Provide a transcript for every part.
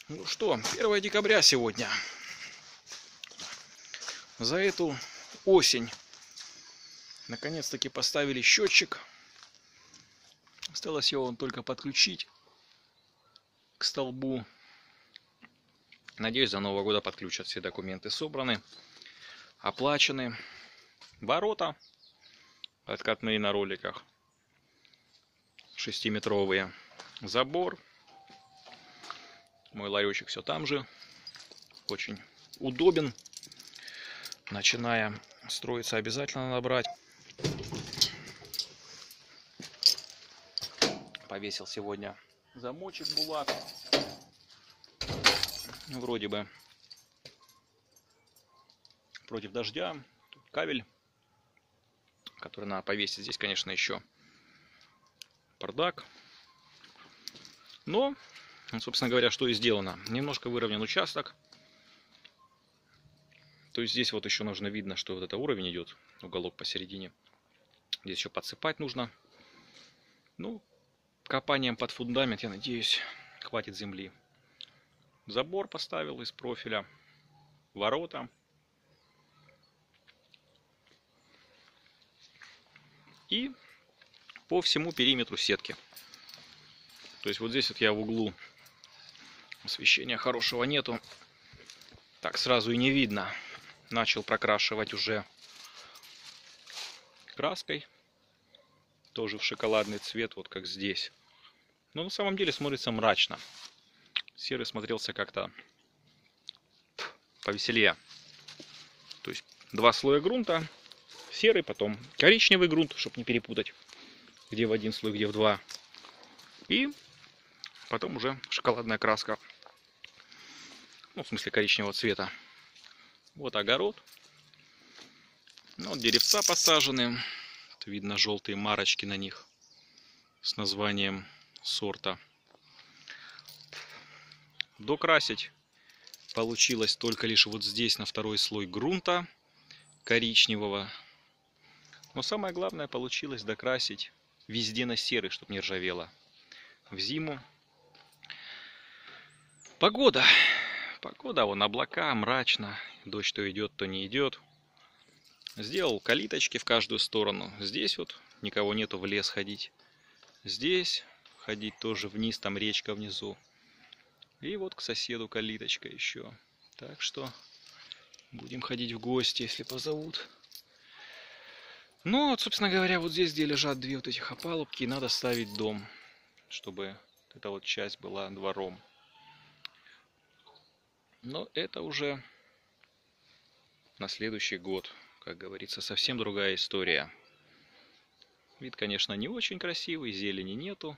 Ну что, 1 декабря сегодня. За эту осень наконец-таки поставили счетчик. Осталось его только подключить к столбу. Надеюсь, до Нового года подключат. Все документы собраны, оплачены. Ворота откатные на роликах, 6-метровые. Забор. Мой ларечек все там же. Очень удобен. Начиная строиться, обязательно надо брать. Повесил сегодня замочек булак. Вроде бы против дождя. Тут кабель, который надо повесить. Здесь, конечно, еще бардак. Но, собственно говоря, что и сделано. Немножко выровнен участок. То есть здесь вот еще нужно, видно, что вот это уровень идет, уголок посередине. Здесь еще подсыпать нужно. Ну, копанием под фундамент, я надеюсь, хватит земли. Забор поставил из профиля, ворота. И по всему периметру сетки. То есть вот здесь вот я в углу, освещения хорошего нету. Так сразу и не видно. Начал прокрашивать уже краской. Тоже в шоколадный цвет, вот как здесь. Но на самом деле смотрится мрачно. Серый смотрелся как-то повеселее. То есть 2 слоя грунта. Серый, потом коричневый грунт, чтобы не перепутать. Где в 1 слой, где в 2. И потом уже шоколадная краска. Ну, в смысле коричневого цвета. Вот огород. Вот деревца посажены. Тут видно желтые марочки на них с названием сорта. Докрасить получилось только лишь вот здесь на 2-й слой грунта коричневого. Но самое главное, получилось докрасить везде на серый, чтобы не ржавело в зиму. Погода. Погода, вон облака, мрачно. Дождь то идет, то не идет. Сделал калиточки в каждую сторону. Здесь вот никого нету, в лес ходить. Здесь ходить тоже вниз, там речка внизу. И вот к соседу калиточка еще. Так что будем ходить в гости, если позовут. Ну, вот, собственно говоря, вот здесь, где лежат 2 вот этих опалубки, надо ставить дом, чтобы эта вот часть была двором. Но это уже на следующий год, как говорится, совсем другая история. Вид, конечно, не очень красивый, зелени нету.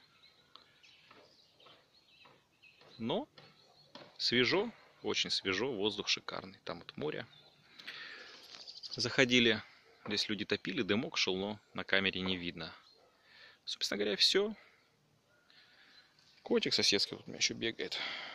Но свежо, очень свежо, воздух шикарный. Там вот море. Заходили, здесь люди топили, дымок шел, но на камере не видно. Собственно говоря, все. Котик соседский вот у меня еще бегает.